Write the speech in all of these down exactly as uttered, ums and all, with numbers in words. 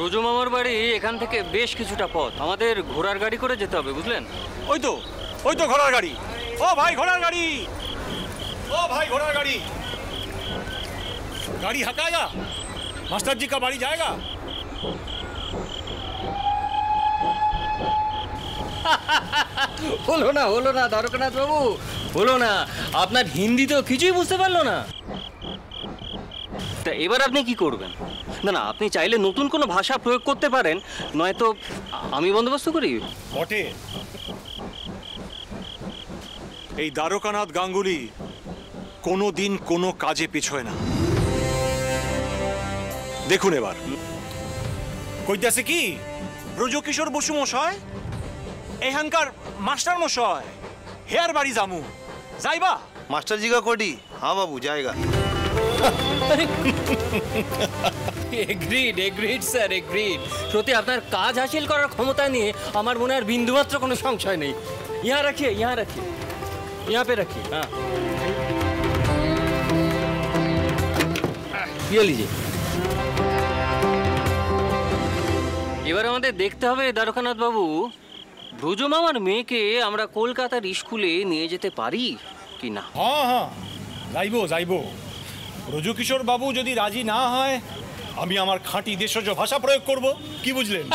ব্রজ মামার বাড়ি এখান থেকে বেশ কিছুটা পথ, আমাদের ঘোড়ার গাড়ি করে যেতে হবে, বুঝলেন? ওই তো ওই তো ঘোড়ার গাড়ি। ও ভাই ঘোড়ার গাড়ি, ও ভাই ঘোড়ার গাড়ি, गाड़ी हकाया, मास्टर जी का बाड़ी जाएगा। হলো না হলো না দ্বারকানাথ বাবু, হলো না। আপনার হিন্দি তো কিছুই বুঝতে পারলো না। তা এবার আপনি কি করবেন? না না, আপনি চাইলে নতুন কোনো ভাষা প্রয়োগ করতে পারেন, নয়তো আমি বন্দোবস্ত করি। বটে, এই দ্বারকানাথ গাঙ্গুলি কোনো দিন কোনো কাজে পিছোয় না। দেখুন এবার কইতাছে কি, ব্রজকিশোর বসু মশাই এখানকার মাস্টার মশাই, হেয়ার বাড়ি জামু, যাইবা? मास्टर जी का कोडी। हाँ बाबू जाएगा। Agreed agreed sir agreed. সত্যি আপনার কাজ হাসিল করার ক্ষমতা নিয়ে আমার মনে আর বিন্দুমাত্র কোনো সংশয় নেই। ইহা রাখিয়ে ইহা রাখিয়ে ইহা পে রাখিয়ে। হ্যাঁ ये लीजिए। এবার আমাদের দেখতে হবে দ্বারকানাথ বাবু, ব্রজ মামার মেয়েকে আমরা কলকাতার স্কুলে নিয়ে যেতে পারি কি না। হ্যাঁ হ্যাঁ যাইবো যাইবো। ব্রজকিশোর বাবু যদি রাজি না হয়, আমি আমার খাঁটি দেশজ ভাষা প্রয়োগ করব, কি বুঝলেন?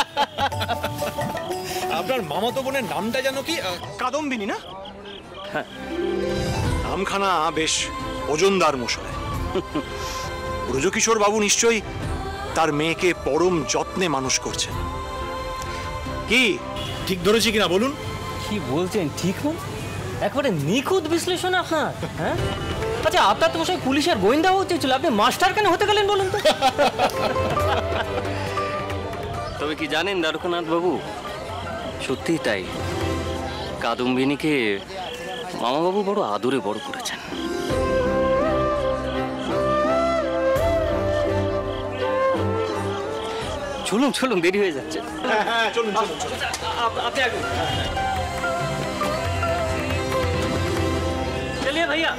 আপনার মামাতো বোনের নামটা যেন কি? কাদম্বিনী না? হ্যাঁ, নামখানা বেশ ওজনদার মশাই। ব্রজকিশোর বাবু নিশ্চয়ই তার মেয়েকে পরম যত্নে মানুষ করছেন। কি ঠিক ধরেছি কিনা বলুন? কি বলছেন ঠিক না? একবারে নিখুঁত বিশ্লেষণ আপনার। হ্যাঁ আচ্ছা, আপনার তো মশাই পুলিশের গোয়েন্দা হতে ছিল, আপনি মাস্টার কেন হতে গেলেন বলুন তো? তবে কি জানেন দ্বারকানাথ বাবু, সত্যি তাই, কাদম্বিনীকে মামাবাবু বড় আদরে বড় করেছেন। চলুন চলুন, দেরি হয়ে যাচ্ছে। হ্যাঁ হ্যাঁ চলুন চলুন চলুন। আপনি আগে চলিয়ে ভাইয়া।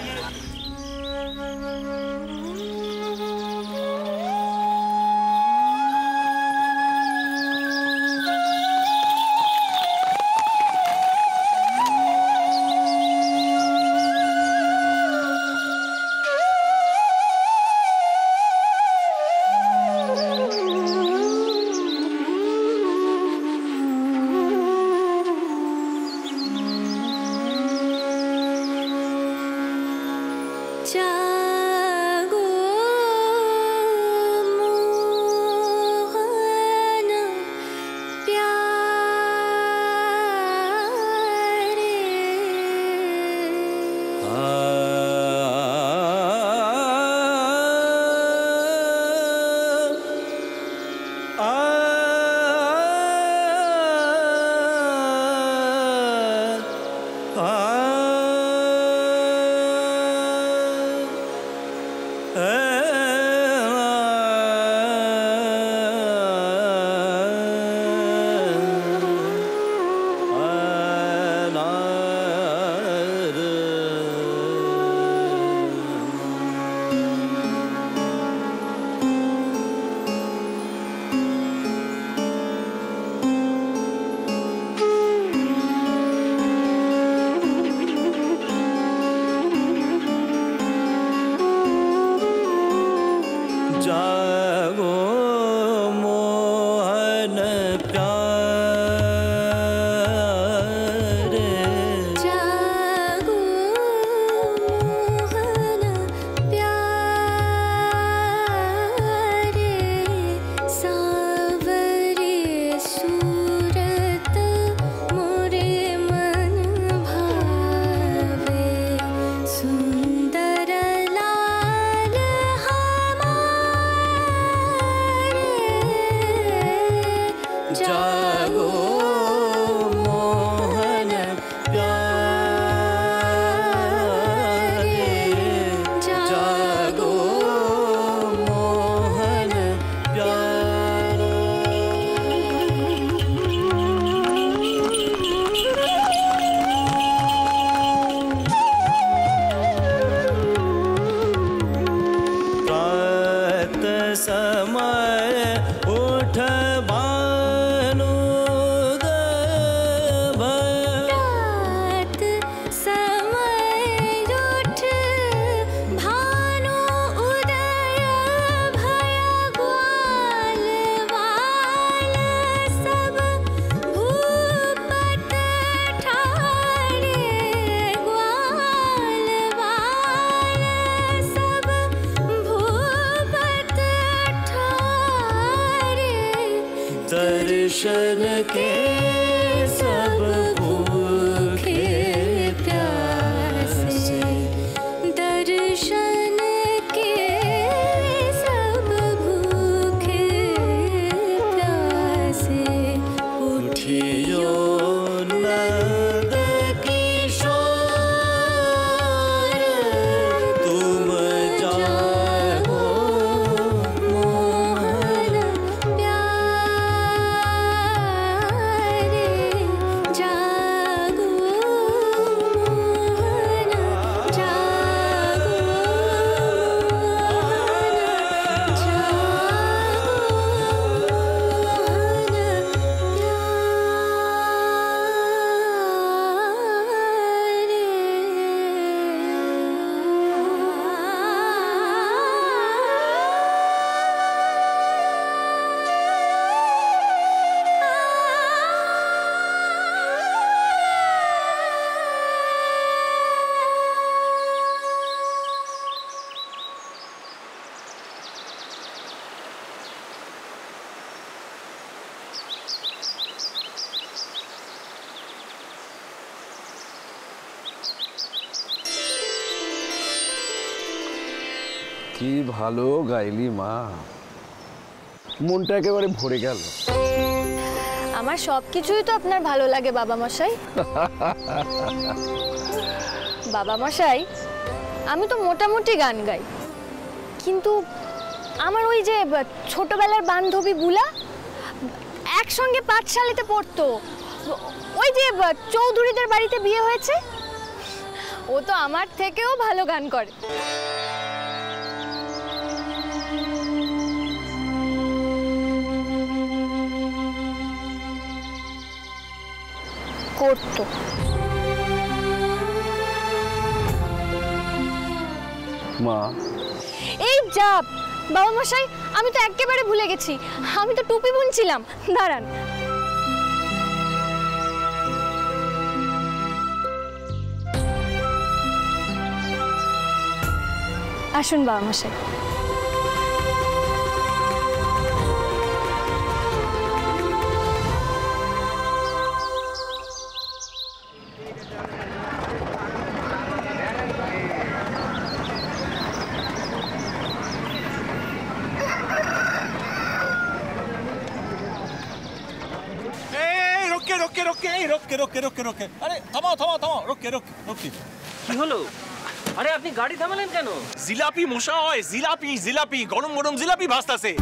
दर्शन के सब भूखे प्यासे, दर्शन के सब भूखे प्यासे। उठियो नंद किशोर तुम जागो मोहन प्यारे, जागो मोहन, जागो मोहन, কি ভালো গাইলি মা, মনটা একেবারে ভরে গেল। আমার সবকিছুই তো আপনার ভালো লাগে বাবা মশাই। বাবা মশাই, আমি তো মোটামুটি গান গাই, কিন্তু আমার ওই যে ছোটবেলার বান্ধবী বুলা একসঙ্গে পাঠশালাতে পড়তো, ওই যে চৌধুরীদের বাড়িতে বিয়ে হয়েছে, ও তো আমার থেকেও ভালো গান করে। করতো। মা এই যা বাবা মশাই, আমি তো একেবারে ভুলে গেছি, আমি তো টুপি বুনছিলাম, দাঁড়ান। আসুন বাবা মশাই। रोके रोके रोके रोके रोके रोके अरे থামাও থামাও থামাও रोके रोके रोके কি হলো? আরে আপনি গাড়ি থামালেন কেন? জিলাপি মশা হয়, জিলাপি জিলাপি গরম গরম জিলাপি ভাসতাছে।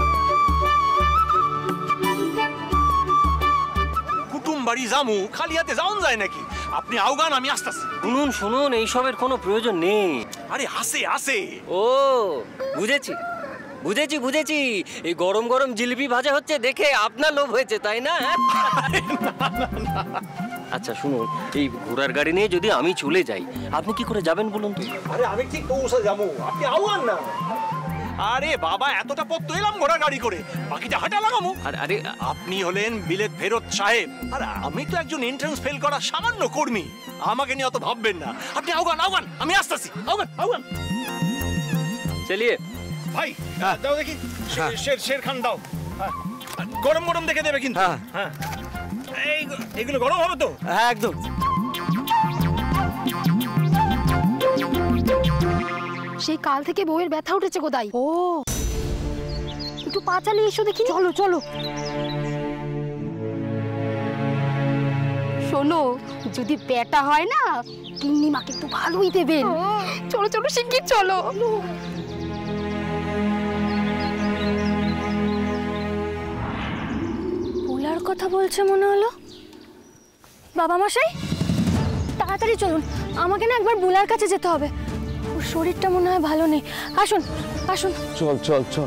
কুটুম বাড়ি জামু খালি হাতে যাওন যায় নাকি? আপনি আওগান, আমি আসতাছি। শুনুন শুনুন, এইসবের কোনো প্রয়োজন নেই। আরে আসে আসে। ও বুঝেছি বুঝেছি বুঝেছি, এই গরম গরম জিলিপি ভাজা হচ্ছে দেখে আপনার লোভ হয়েছে, তাই না? আচ্ছা শুনুন, এই ঘোড়ার গাড়ি নিয়ে যদি আমি চলে যাই, আপনি কি করে যাবেন বলুন তো? আরে আমি ঠিক পৌঁছে যাবো, আপনি আওয়ান না। আরে বাবা, এতটা পথ তো এলাম ঘোড়া গাড়ি করে, বাকিটা হাঁটা লাগামো। আরে আরে আপনি হলেন বিলেত ফেরত সাহেব, আর আমি তো একজন এন্ট্রান্স ফেল করা সামান্য কর্মী, আমাকে নিয়ে অত ভাববেন না। আপনি আওগান আওগান, আমি আসতেছি। আওগান আওগান চলিয়ে ভাই, দাও দেখি শের শের খান দাও। গরম গরম দেখে দেবে কিন্তু। হ্যাঁ এই এগুলো গরম হবে তো? হ্যাঁ একদম। সেই কাল থেকে বউয়ের ব্যথা উঠেছে কোথায়? ও একটু পা চালিয়ে এসো দেখি। চলো চলো। শোনো, যদি বেটা হয় না, তিন্নি মাকে একটু ভালোই দেবেন। চলো চলো শিগগির চলো। বুলার কথা বলছে মনে হলো। বাবা মশাই তাড়াতাড়ি চলুন, আমাকে না একবার বুলার কাছে যেতে হবে, ওর শরীরটা মনে হয় ভালো নেই। আসুন আসুন। চল চল চল।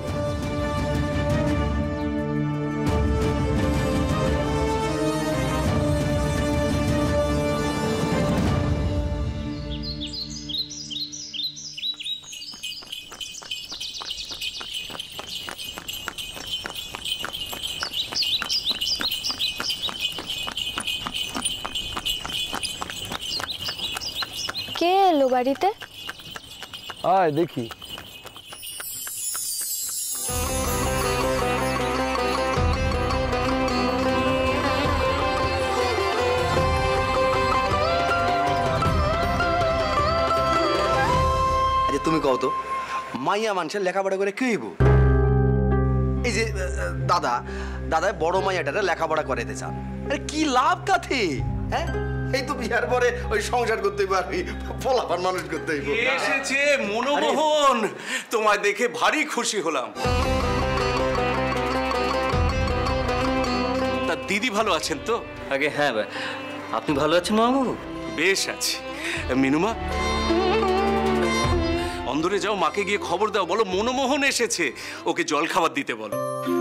কে এলো বাড়িতে? আয় দেখি। তুমি কও তো মাইয়া মানুষের লেখাপড়া করে কি হইব? এই যে দাদা দাদা বড় মাইয়াটারে লেখাপড়া করাইতে চান, আরে কি লাভ কাথে? হ্যাঁ, এই তো বিয়ার পরে ওই সংসার করতে পারবি, ফলাফল মানুষ করতে হইব। এসেছে মনোমোহন, তোমায় দেখে ভারী খুশি হলাম। তা দিদি ভালো আছেন তো? আগে হ্যাঁ, আপনি ভালো আছেন মামাবাবু? বেশ আছি। মিনুমা, অন্দরে যাও, মাকে গিয়ে খবর দাও, বলো মনোমোহন এসেছে, ওকে জল খাবার দিতে বলো।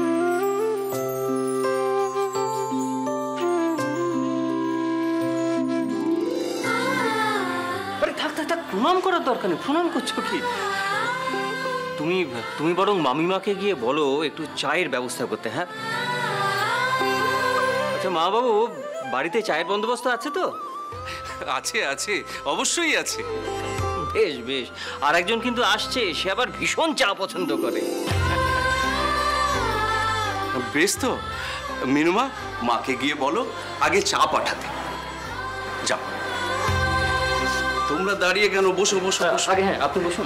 আরে থাক থাক থাক, প্রণাম করার দরকার নেই। প্রণাম করছো কি? তুমি তুমি বরং মামিমাকে গিয়ে বলো একটু চায়ের ব্যবস্থা করতে। হ্যাঁ আচ্ছা মা বাবু, বাড়িতে চায়ের বন্দোবস্ত আছে তো? আছে আছে, অবশ্যই আছে। বেশ বেশ। আর একজন কিন্তু আসছে, সে আবার ভীষণ চা পছন্দ করে। বেশ তো, মিনুমা মাকে গিয়ে বলো আগে চা পাঠাতে। যাও, তোমরা দাঁড়িয়ে কেন? বসো বসো বসো। আগে হ্যাঁ, আপনি বসুন।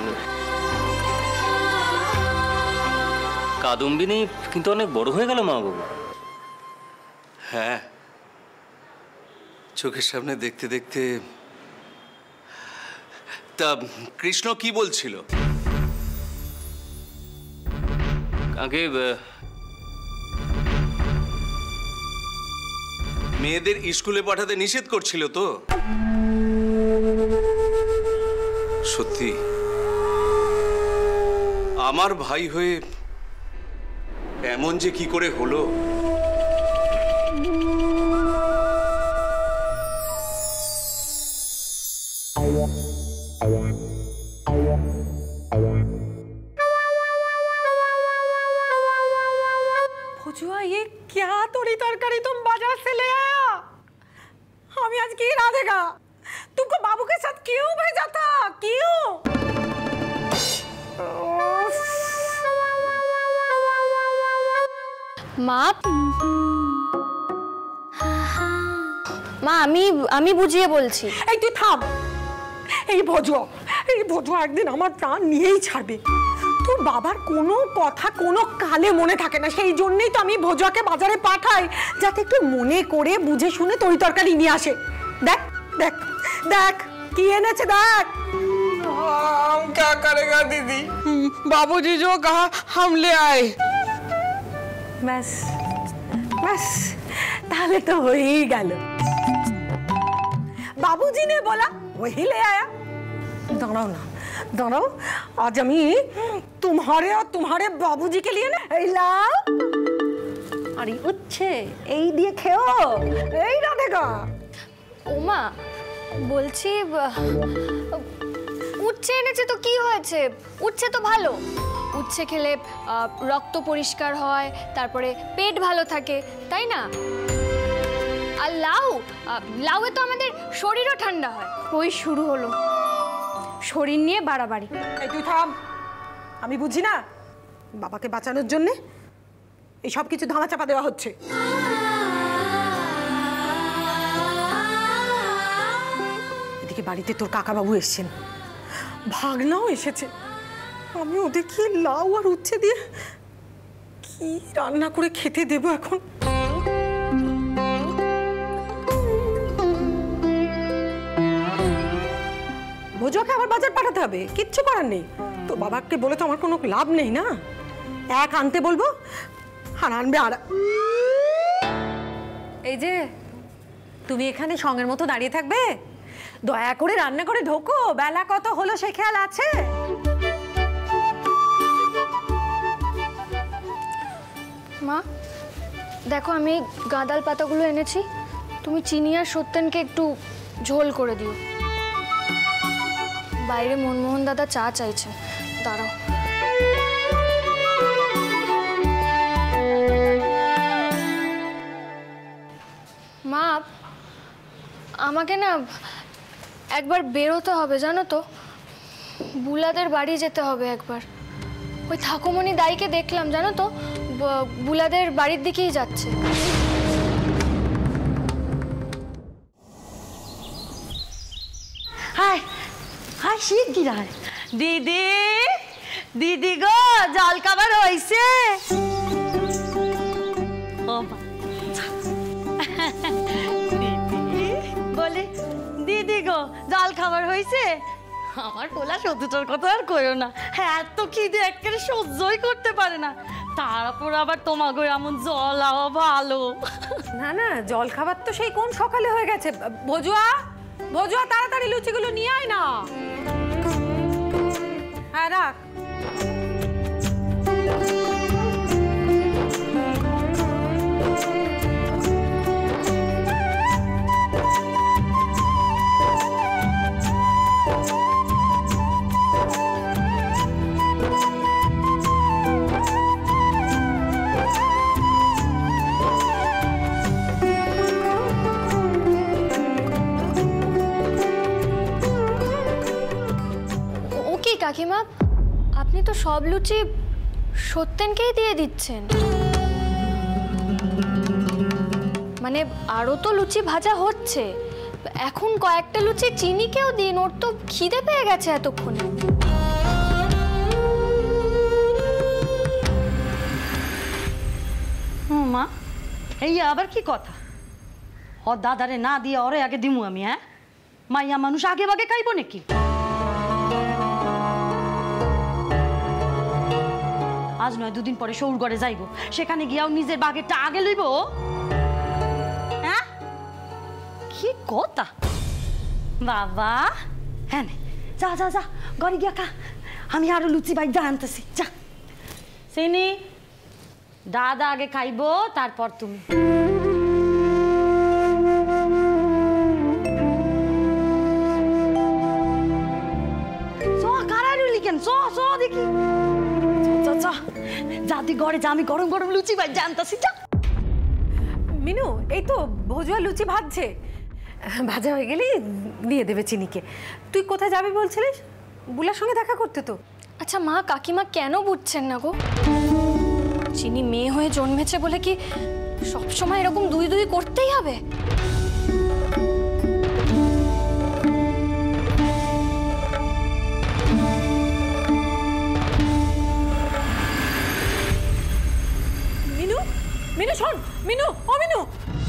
কাদম্বিনী কিন্তু অনেক বড় হয়ে গেল মা বাবু। হ্যাঁ, চোখের সামনে দেখতে দেখতে। তা কৃষ্ণ কি বলছিল? আগে মেয়েদের স্কুলে পাঠাতে নিষেধ করছিল তো? সত্যি আমার ভাই হয়ে এমন যে কি করে হলো। भुजुआ, ये क्या तोड़ी तरकारी तुम बाजार से ले आया? हमें आज की राधेगा, तुमको बाबू के साथ क्यों भेजा था? क्यों? মা মা আমি আমি বুঝিয়ে বলছি। এই তুই থাম। এই ভজুয়া, এই ভজুয়া একদিন আমার প্রাণ নিয়েই ছাড়বে। তোর বাবার কোনো কথা কোনো কালে মনে থাকে না, সেই জন্যই তো আমি ভজুয়াকে বাজারে পাঠাই, যাতে একটু মনে করে বুঝে শুনে তরি তরকারি নিয়ে আসে। দেখ দেখ দেখ কি এনেছে, দেখ। हम क्या करेगा दीदी? बाबूजी जो कहा हम ले आए। ব্যাস ব্যাস, তাহলে তো হয়েই গেল। बाबूजी ने बोला वही ले आया। दाঁড়াও না, दाঁড়াও, आज আমি तुम्हारे और तुम्हारे बाबूजी के लिए ना এই লাও আর এই উচ্ছে এই দিয়ে খেও, এই রাধেগা। ওমা বলছি, উচ্ছে এনেছে তো কি হয়েছে? উচ্ছে তো ভালো। উচ্ছে খেলে রক্ত পরিষ্কার হয়, তারপরে পেট ভালো থাকে, তাই না? আর লাউ, লাউয়ে তো আমাদের শরীরও ঠান্ডা হয়। ওই শুরু হলো শরীর নিয়ে বাড়াবাড়ি। এই তুই থাম, আমি বুঝি না? বাবাকে বাঁচানোর জন্য এই সব কিছু ধামা চাপা দেওয়া হচ্ছে। এদিকে বাড়িতে তোর কাকাবাবু এসছেন, ভাগনাও এসেছে। আমি ওদেরকে লাউ আর উচ্ছে দিয়ে কি রান্না করে খেতে দেবো এখন? ভোজুয়াকে আবার বাজার পাঠাতে হবে, কিচ্ছু করার নেই। তো বাবাকে বলে তো আমার কোনো লাভ নেই না। এক আনতে বলবো আর আনবে আর। এই যে তুমি এখানে সঙ্গের মতো দাঁড়িয়ে থাকবে? দয়া করে রান্না করে ঢোকো, বেলা কত হলো সে খেয়াল আছে? মা দেখো, আমি গাঁদাল পাতাগুলো এনেছি, তুমি চিনি আর সত্যেনকে একটু ঝোল করে দিও। বাইরে মনমোহন দাদা চা চাইছে, দাঁড়াও। মা আমাকে না একবার বেরোতে হবে, জানো তো, বুলাদের বাড়ি যেতে হবে একবার। ওই ঠাকুমণি দাইকে দেখলাম, জানো তো, বুলাদের বাড়ির দিকেই যাচ্ছে। হায় হায়, শিগগির আয়, দিদি দিদি গো জল খাবার হইছে দিদি বলে দিদি গো জল খাবার হইছে আমার পোলা সত্যিটার কথা আর কইও না হ্যাঁ এত খিদে একেবারে সহ্যই করতে পারে না তারপর আবার তোমাকে এমন জল আওয়া ভালো না না জল খাবার তো সেই কোন সকালে হয়ে গেছে ভজুয়া ভজুয়া তাড়াতাড়ি লুচিগুলো নিয়ে আয় না হ্যাঁ রাখ কাকিমা আপনি তো সব লুচি সত্যেনকেই দিয়ে দিচ্ছেন মানে আরো তো লুচি ভাজা হচ্ছে এখন কয়েকটা লুচি চিনিকেও দিন ওর তো খিদে পেয়ে গেছে এতক্ষণে মা এই আবার কি কথা ও দাদারে না দিয়ে ওরে আগে দিমু আমি হ্যাঁ মাইয়া মানুষ আগে বাগে খাইব নাকি আজ নয় দুদিন পরে শৌরগড়ে যাইব সেখানে গিয়াও নিজের বাগেরটা আগে লইব হ্যাঁ কি কথা বাবা হ্যাঁ যা যা যা ঘরে গিয়া খা আমি আরো লুচি বাইক যা আনতেছি যা চিনি দাদা আগে খাইব তারপর তুমি কেন চ চ দেখি যাতে ঘরে যা আমি গরম গরম লুচি ভাই জানতাছি যা মিনু এই তো ভজুয়া লুচি ভাজছে ভাজা হয়ে গেলেই দিয়ে দেবে চিনিকে তুই কোথায় যাবি বলছিলিস বুলার সঙ্গে দেখা করতে তো আচ্ছা মা কাকিমা কেন বুঝছেন না গো চিনি মেয়ে হয়ে জন্মেছে বলে কি সবসময় এরকম দুই দুই করতেই হবে মিনু শোন মিনু ও মিনু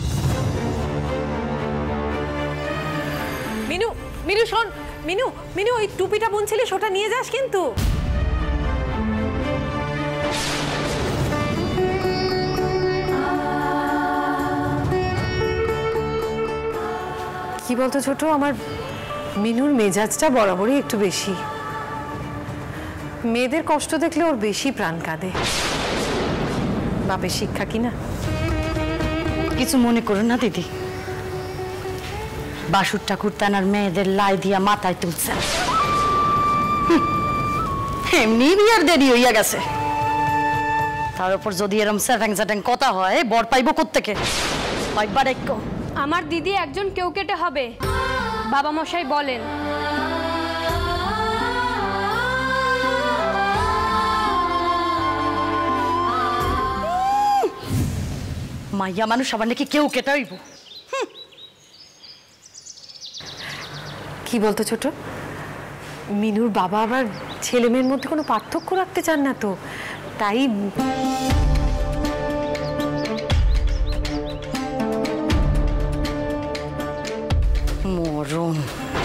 মিনু মিনু শোন মিনু মিনু ওই টুপিটা বুনছিলিস ওটা নিয়ে যাস কিন্তু কি বলতো ছোট আমার মিনুর মেজাজটা বরাবরই একটু বেশি মেয়েদের কষ্ট দেখলে ওর বেশি প্রাণ কাঁদে বাপের শিক্ষা কিনা কিছু মনে করো না দিদি বাসুর ঠাকুর তানার মেয়েদের লাই দিয়া মাথায় তুলছে এমনি বিয়ার দেরি হইয়া গেছে তার উপর যদি এরম স্যাটাং স্যাটাং কথা হয় বর পাইব কোত্থেকে পাইবার এক আমার দিদি একজন কেউ কেটে হবে বাবা মশাই বলেন মাইয়া মানুষ আবার নাকি কেউ কেটে হইব কি বলতো ছোট মিনুর বাবা আবার ছেলে মেয়ের মধ্যে কোনো পার্থক্য রাখতে চান না তো তাই মরণ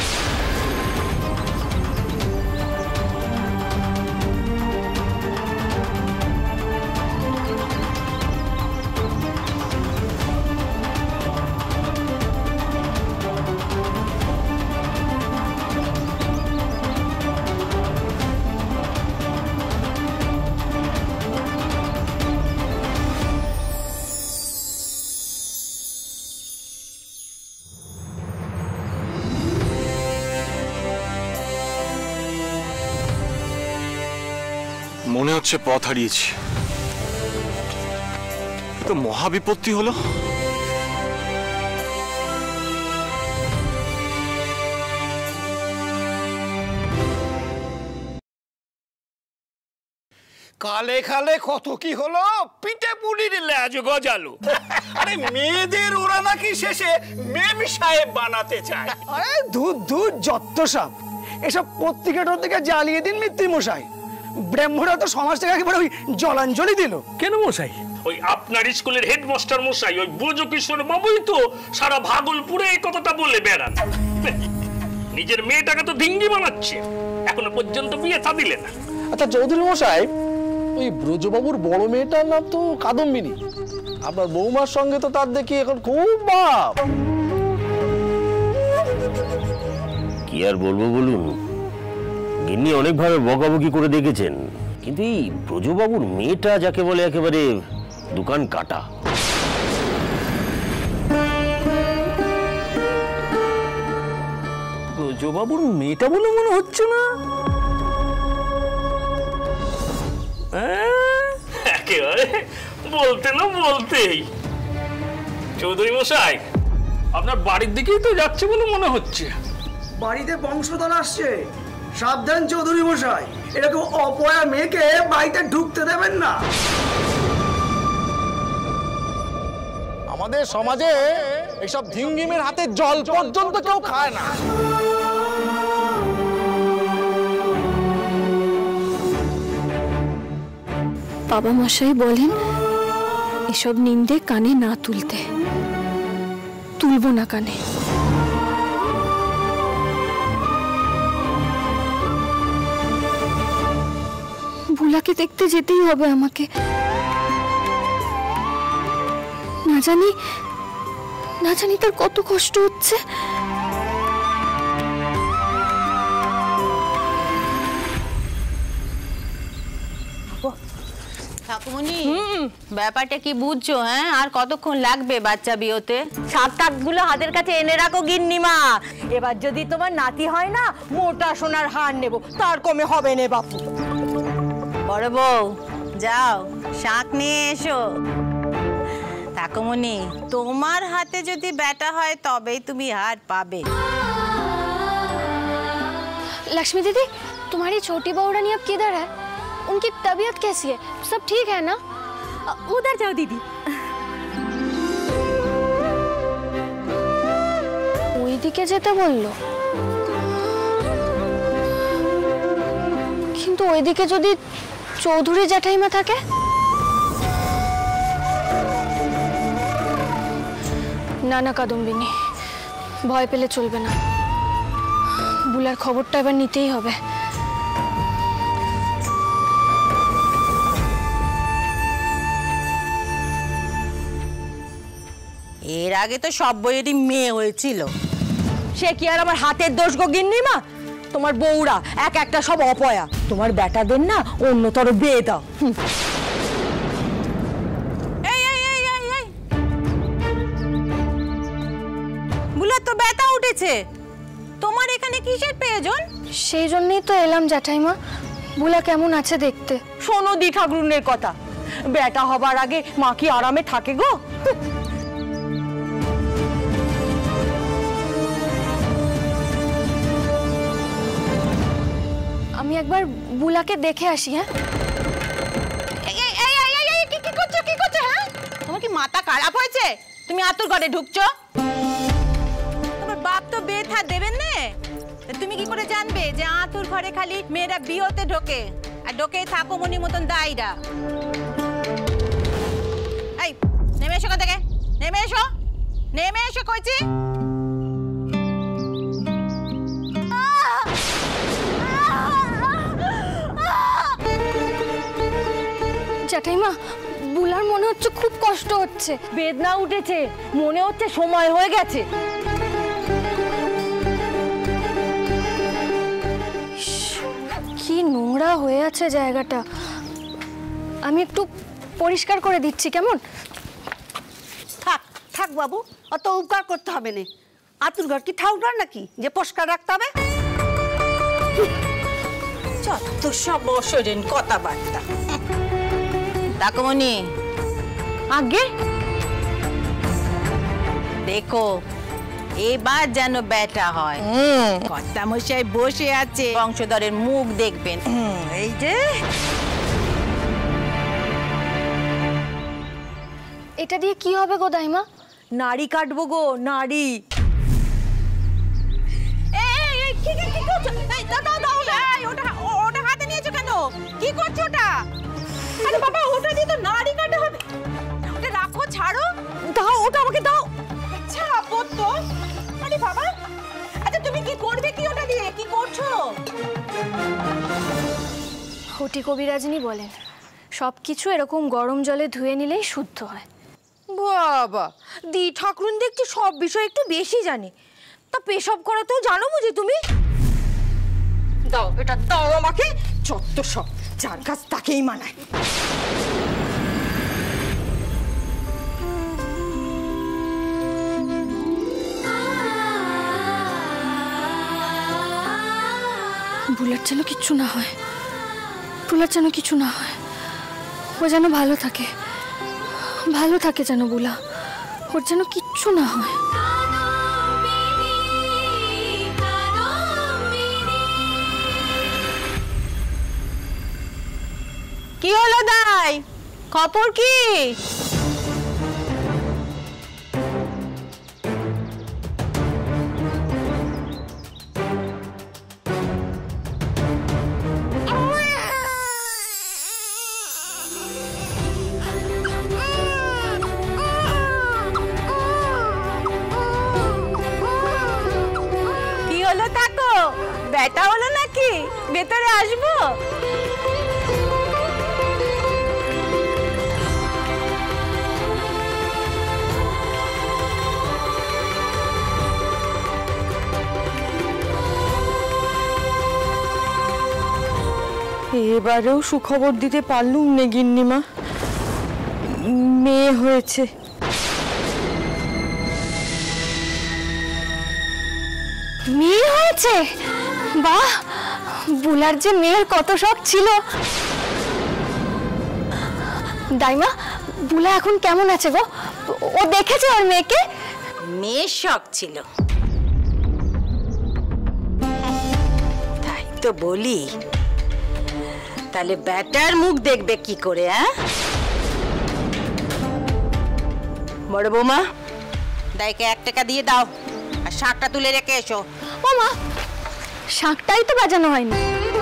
মনে হচ্ছে পথ হারিয়েছি তো মহাবিপত্তি হলো কালে খালে কত কি হলো পিঠে পুলির লেজ গজালো আরে মেয়েদের ওরা নাকি শেষে মেম সাহেব বানাতে চায় আরে দূর দূর যত সব এসব পত্রিকা টত্রিকা জ্বালিয়ে দিন মিত্রি মশাই। ব্রাহ্মণরা তো সমাজ থেকে একেবারে ওই জলাঞ্জলি দিল। কেন মশাই? ওই আপনার স্কুলের হেডমাস্টার মশাই ওই ব্রজকিশোর বাবুই তো সারা ভাগলপুরে এই কথাটা বলে বেড়ান। নিজের মেয়েটাকে তো ডিঙ্গি বানাচ্ছে, এখনো পর্যন্ত বিয়ে থা দিলে না। আচ্ছা চৌধুরী মশাই, ওই ব্রজবাবুর বড় মেয়েটার নাম তো কাদম্বিনী। আপনার বৌমার সঙ্গে তো তার দেখি এখন খুব ভাব। কি আর বলবো বলুন, গিন্নি অনেকভাবে বকাবকি করে দেখেছেন, কিন্তু এই ব্রজবাবুর মেয়েটা যাকে বলে একেবারে দোকান কাটা। ব্রজবাবুর মেয়েটা বলে মনে হচ্ছে না। একেবারে বলতে না বলতেই। চৌধুরী মশাই, আপনার বাড়ির দিকেই তো যাচ্ছে বলে মনে হচ্ছে। বাড়িতে বংশধর আসছে, সাবধান চৌধুরী মশাই, এরকম অপয়া মেয়েকে বাড়িতে ঢুকতে দেবেন না। আমাদের সমাজে এইসব ধিঙ্গিমের হাতে জল পর্যন্ত কেউ খায় না। বাবা মশাই বলেন এসব নিন্দে কানে না তুলতে, তুলবো না কানে। ভুলাকে দেখতে যেতেই হবে আমাকে। না জানি না জানি তার কত কষ্ট হচ্ছে। ঠাকুমনি, ব্যাপারটা কি বুঝছো? হ্যাঁ, আর কতক্ষণ লাগবে বাচ্চা বিয়েতে? সাত টাকগুলো হাতের কাছে এনে রাখো গিন্নিমা। এবার যদি তোমার নাতি হয় না, মোটা সোনার হার নেব, তার কমে হবে না বাপু। বড় বউ, যাও শাক নিয়ে এসো। ঠাকুমনি, তোমার হাতে যদি ব্যাটা হয় তবেই তুমি হার পাবে। लक्ष्मी दीदी, तुम्हारी छोटी बहू रानी अब किधर है? उनकी तबीयत कैसी है? सब ठीक है ना? उधर जाओ दीदी। ওইদিকে যেতে বললো, কিন্তু ওইদিকে যদি চৌধুরী জ্যাঠাইমা থাকে? না না কাদম্বিনী, ভয় পেলে চলবে না। বুলার খবরটা এবার নিতেই হবে। এর আগে তো সব বইয়েরই মেয়ে হয়েছিল। সে কি আর আমার হাতের দোষ গো গিন্নিমা? তোমার বউরা এক একটা সব অপয়া। তোমার বেটাদের না অন্যতর বিয়ে দাও। বুলার তো ব্যথা উঠেছে, তোমার এখানে কিসের প্রয়োজন? সেই জন্যই তো এলাম জ্যাঠাইমা, বুলা কেমন আছে দেখতে। শোনো দি ঠাকুরের কথা, বেটা হবার আগে মা কি আরামে থাকে গো? আমি একবার বুলাকে দেখে আসি। হ্যাঁ, কি করছো কি করছো? হ্যাঁ, তোমার কি মাথা খারাপ হয়েছে? তুমি আতুর ঘরে ঢুকছো? তোমার বাপ তো বিয়ে থা দেবেন না, তুমি কি করে জানবে যে আতুর ঘরে খালি মেয়েরা বিয়েতে ঢোকে আর ঢোকে ঠাকুমনির মতন দায়রা? এই নেমে এসো, কোথা থেকে নেমে এসো, নেমে এসো কইছি। জ্যাঠাইমা, বুলার মনে হচ্ছে খুব কষ্ট হচ্ছে। বেদনা উঠেছে, মনে হচ্ছে সময় হয়ে গেছে। কি নোংরা হয়ে আছে জায়গাটা, আমি একটু পরিষ্কার করে দিচ্ছি কেমন? থাক থাক বাবু, অত উপকার করতে হবে না। আতুর ঘর কি ঠাউরার নাকি যে পরিষ্কার রাখতে হবে? যত সব অশরীর কথাবার্তা। ঠাকুমনি, আগে দেখো এবার যেন বেটা হয়। কর্তা মশাই বসে আছে, বংশধরের মুখ দেখবেন। এই যে এটা দিয়ে কি হবে গো দাইমা? নাড়ি কাটবো গো, নাড়ি। এই এই কি কি করছো? এই কি করছো ওটা? আরে বাবা ওটা দিয়ে তো নাড়ি কাটা হবে। ওটা রাখো, ছাড়ো। দাও ওটা আমাকে দাও। আচ্ছা আপদ তো। আরে বাবা, আচ্ছা তুমি কি করবে কি ওটা দিয়ে? কি করছো? হটি কবিরাজনী বলেন সব কিছু এরকম গরম জলে ধুয়ে নিলেই শুদ্ধ হয়। বাবা, দি ঠাকুরন দেখছি সব বিষয় একটু বেশি জানে। তা পেশাব করাতেও জানো বুঝি তুমি? দাও এটা দাও আমাকে। চত্ব সব, যার কাছ তাকেই মানায়। বুলার যেন কিচ্ছু না হয়, বুলার যেন কিছু না হয়, ও যেন ভালো থাকে, ভালো থাকে যেন বুলা, ওর যেন কিচ্ছু না হয়। কি হলো দাই? খবর কি? কি হলো থাকো? ব্যথা হলো নাকি? ভেতরে আসবো? এবারেও সুখবর দিতে পারলুম নে গিন্নিমা, মেয়ে হয়েছে। মেয়ে হয়েছে? বাহ, বুলার যে মেয়ের কত শখ ছিল। দাইমা, বুলা এখন কেমন আছে গো? ও দেখেছে ওর মেয়েকে? মেয়ের শখ ছিল তাই তো বলি। তাহলে ব্যাটার মুখ দেখবে কি করে? হ্যাঁ বড় বৌমা, দাইকে এক টাকা দিয়ে দাও আর শাকটা তুলে রেখে এসো। ও মা, শাকটাই তো বাজানো হয়নি।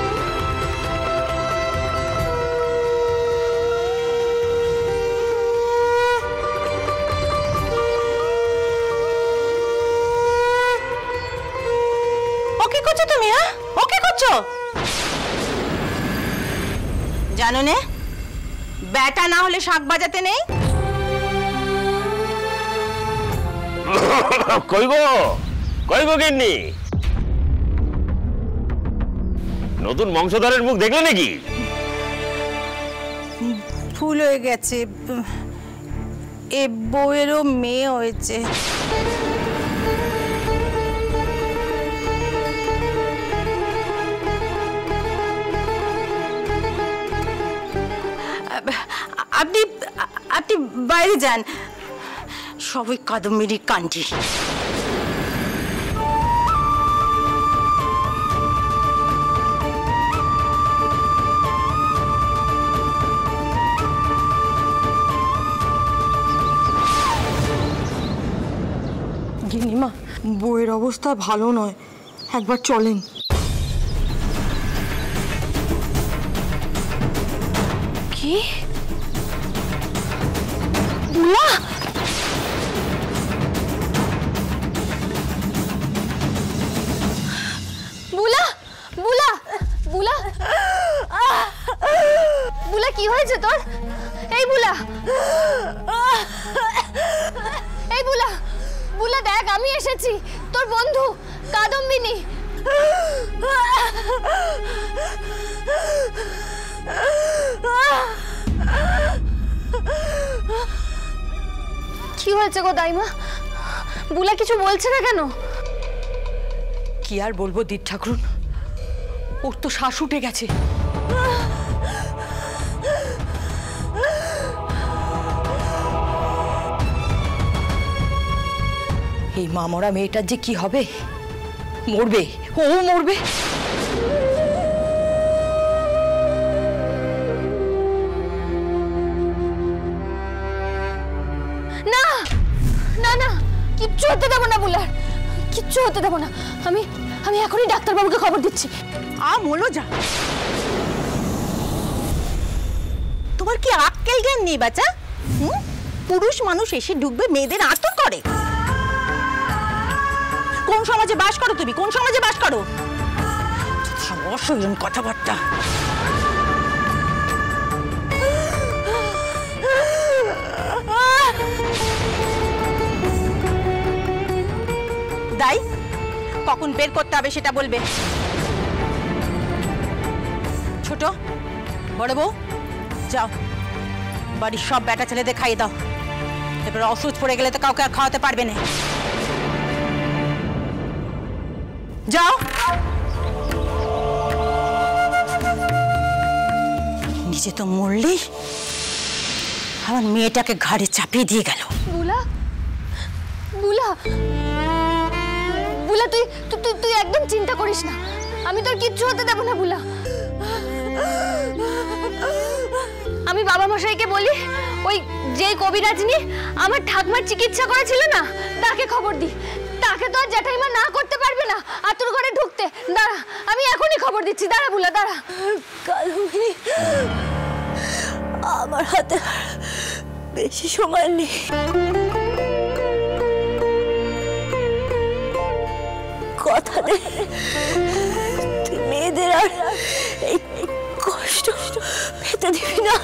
ও কি করছো তুমি? হ্যাঁ ও কি করছো? জানো নে ব্যাটা না হলে শাক বাজাতে নেই। কই গো, কই গো গিন্নি, নতুন বংশধরের মুখ দেখলে নাকি? ভুল হয়ে গেছে, এ বউয়েরও মেয়ে হয়েছে। আপনি আপনি বাইরে যান, সবই কাদম্বিনী কান্ডি। গিন্নিমা, বউয়ের অবস্থা ভালো নয়, একবার চলেন। কি? বুলা? বুলা, বুলা, বুলা, বুলা কি হয়েছে তোর? এই বুলা, এই বুলা, বুলা দেখ আমি এসেছি, তোর বন্ধু কাদম্বিনী। কি হয়েছে গো দাইমা? বুলা কিছু বলছে না কেন? কি আর বলবো দিদ ঠাকুরন, ওর তো শ্বাস উঠে গেছে। এই মামরা মেয়েটার যে কি হবে, মরবে, ও মরবে। না না না, কিচ্ছু হতে দেবো না বুলার, কিচ্ছু হতে দেবো না। আমি আমি এখনই ডাক্তারবাবুকে খবর দিচ্ছি। আ মলো যা, কি আক্কেল জ্ঞান নেই বাচ্চা? হুম, পুরুষ মানুষ এসে ঢুকবে মেয়েদের আতর করে? কোন সমাজে বাস করো তুমি? কোন সমাজে বাস করো? অসহ্য কথাবার্তা। দাই কখন বের করতে হবে সেটা বলবে। ছোট বড় বউ যাও বাড়ির সব বেটা ছেলেদের খাইয়ে দাও, এবার অসুস্থ পড়ে গেলে তো কাউকে আর খাওয়াতে পারবে না। যাও। নিজে তো মরলেই আমার মেয়েটাকে ঘাড়ে চাপিয়ে দিয়ে গেল। বুলা বুলা বুলা তুই তুই তুই একদম চিন্তা করিস না, আমি তোর কিচ্ছু হতে দেব না বুলা। আমি বাবা মশাইকে বলি ওই যে কবিরাজনি আমার ঠাকমার চিকিৎসা করেছিল না তাকে খবর দি। তাকে তো আর জ্যাঠাইমা না করতে পারবে না আতুর ঘরে ঢুকতে। দাঁড়া আমি এখনই খবর দিচ্ছি, দাঁড়া বুলা দাঁড়া। কালুমণি আমার হাতে বেশি সময় নেই, কথা দে তুই মেয়েদের আর এই কষ্ট পেতে দিবি না।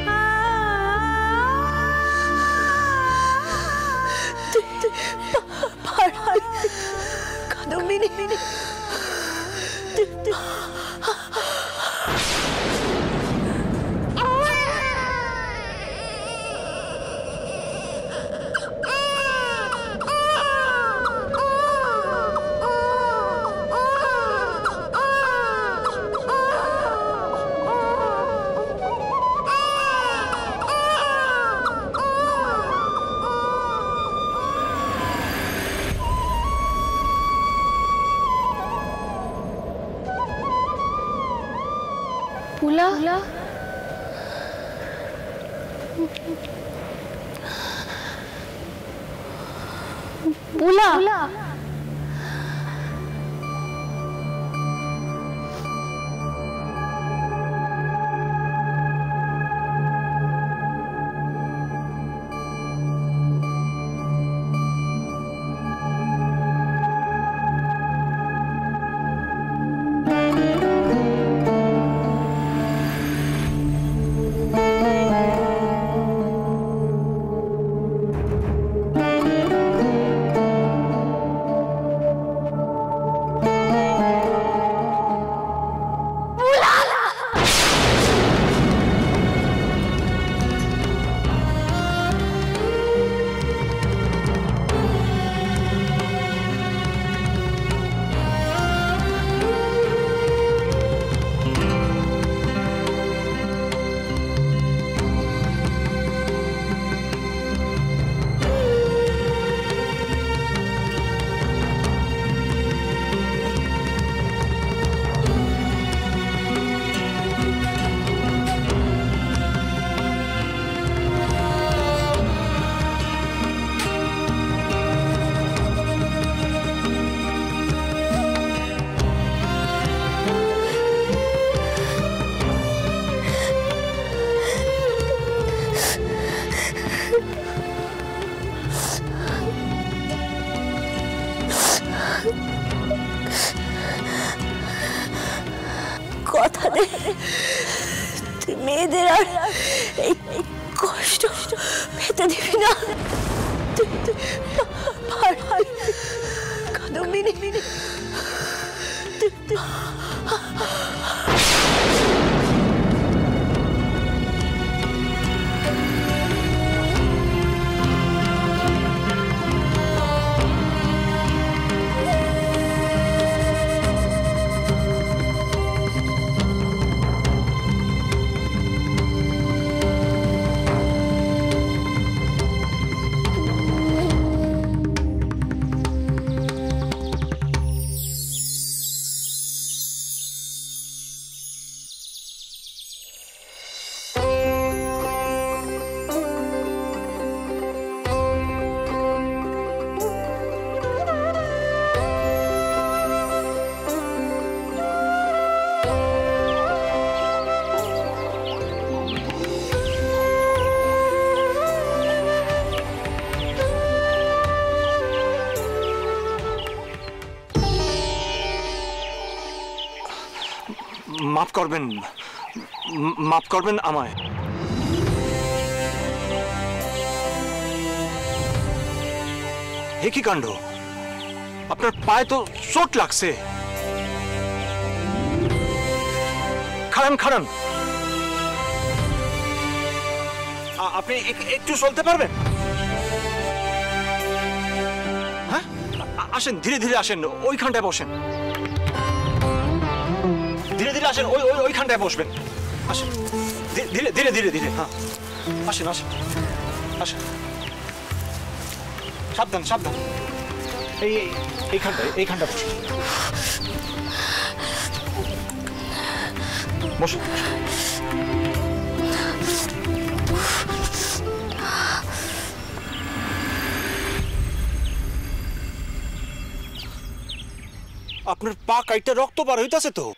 কাদম্বিনী বুলা বুলা বুলা কথা দে তুই মেয়েদের আর এই কষ্ট পেতে দিবি না। কাদম্বিনী মাফ করবেন, মাফ করবেন আমায়। হে কি কাণ্ড, আপনার পায়ে তো চোট লাগছে। খাড়ান খাড়ান, আপনি একটু চলতে পারবেন? হ্যাঁ আসেন, ধীরে ধীরে আসেন, ওইখানটায় বসেন। ধীরে ধীরে আসেন, ওই ওই ওইখানটায় বসবেন। আসেন ধীরে ধীরে ধীরে ধীরে। হ্যাঁ আসেন আসেন আসেন, সাবধান সাবধান। এই এইখানটায় এইখানটা বসুন, বসুন। আপনার পা কাইটা রক্ত বার হইতাছে তো।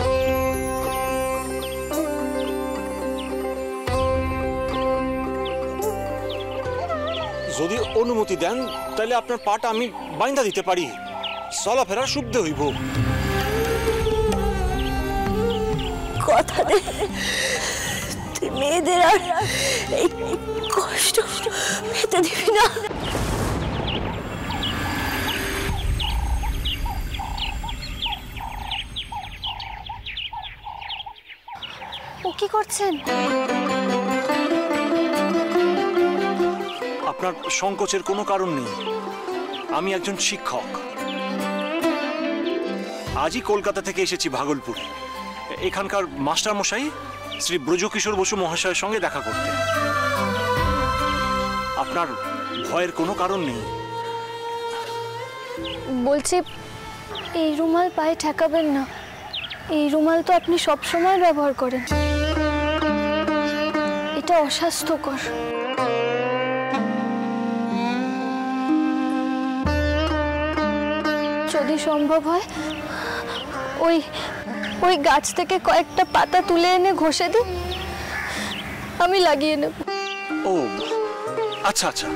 যদি অনুমতি দেন তাহলে আপনার পাটা আমি বাইন্ধা দিতে পারি, চলাফেরা সুবিধা হইব। কথা দে তুই মেয়েদের আর এই কষ্ট পেতে দিবি না। ও কি করছেন? আপনার সংকোচের কোনো কারণ নেই, আমি একজন শিক্ষক। আজই কলকাতা থেকে এসেছি ভাগলপুরে, এখানকার মাস্টার মশাই শ্রী ব্রজকিশোর বসু মহাশয়ের সঙ্গে দেখা করতে। আপনার ভয়ের কোনো কারণ নেই। বলছি এই রুমাল পায়ে ঠেকাবেন না, এই রুমাল তো আপনি সব সময় ব্যবহার করেন, এটা অস্বাস্থ্যকর। যদি সম্ভব হয় ওই ওই গাছ থেকে কয়েকটা পাতা তুলে এনে ঘষে দিন, আমি লাগিয়ে নেব। ও আচ্ছা আচ্ছা।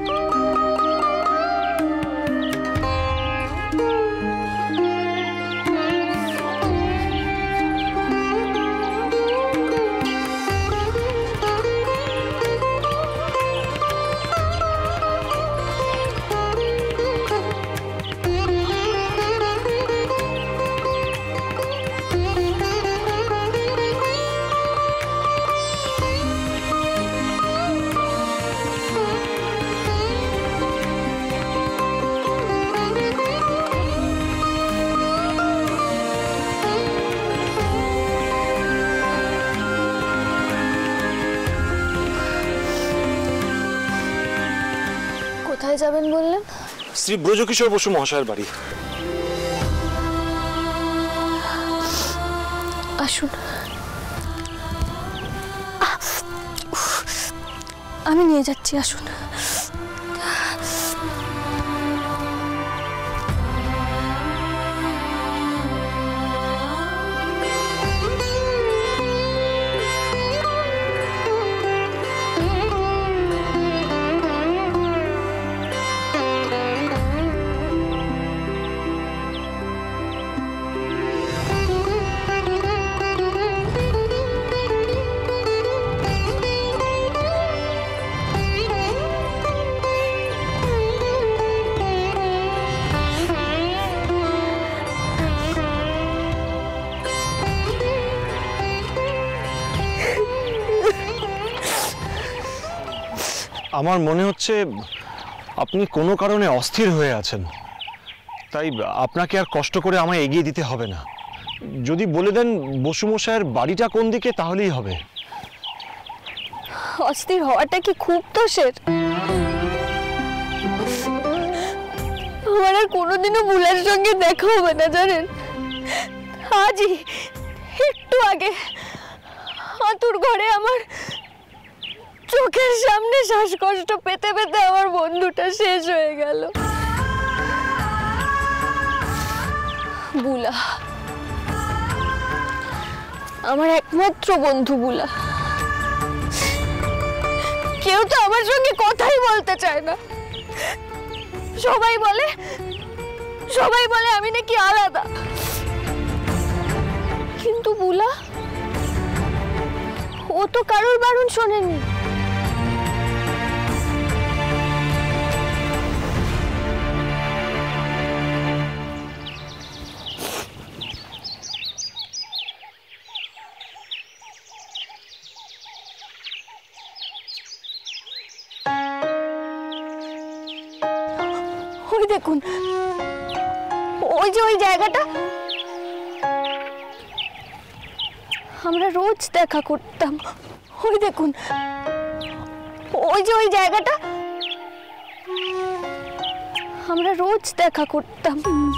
কোথায় যাবেন বললেন? শ্রী ব্রজকিশোর বসু মহাশয়ের বাড়ি। আসুন, আমি নিয়ে যাচ্ছি, আসুন। আমার মনে হচ্ছে আপনি কোনো কারণে অস্থির হয়ে আছেন, তাই আপনাকে আর কষ্ট করে আমায় এগিয়ে দিতে হবে না। যদি বলে দেন বসুমশায়ের বাড়িটা কোন দিকে তাহলেই হবে। অস্থির হওয়াটা কি খুব দোষের? আমার আর কোনোদিনও বুলার সঙ্গে দেখা হবে না জানেন। আজই একটু আগে আতুর ঘরে আমার চোখের সামনে শ্বাসকষ্ট পেতে পেতে আমার বন্ধুটা শেষ হয়ে গেল। বুলা আমার একমাত্র বন্ধু, বুলা। কেউ তো আমার সঙ্গে কথাই বলতে চায় না। সবাই বলে সবাই বলে আমি নাকি আলাদা, কিন্তু বুলা ও তো কারোর বারণ শোনেনি। ওই দেখুন, ওই যে ওই জায়গাটা, আমরা রোজ দেখা করতাম। ওই দেখুন, ওই যে ওই জায়গাটা, আমরা রোজ দেখা করতাম।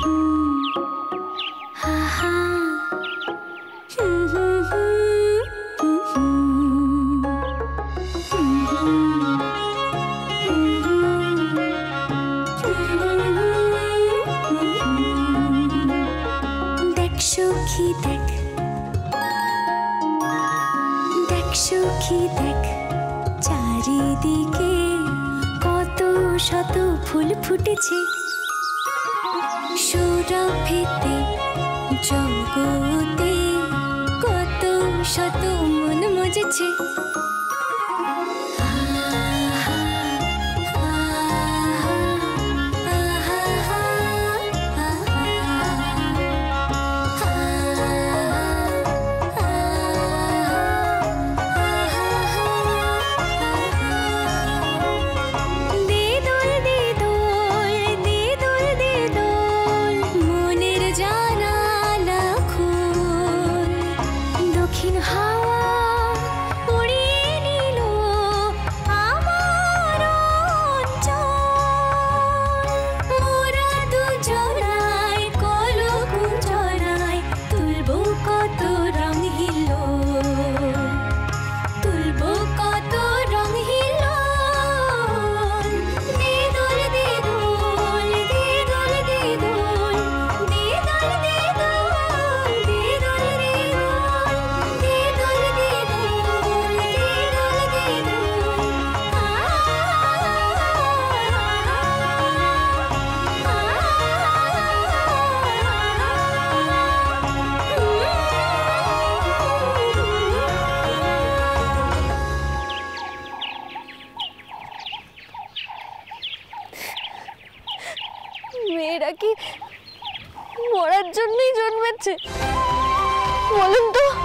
দেখ সখী দেখ, দেখ সখী দেখ, চারিদিকে কত শত ফুল ফুটেছে, সৌরভেতে জগতে কত শত মন মজেছে। মেয়েরা কি মরার জন্যই জন্মেছে? বলুন তো।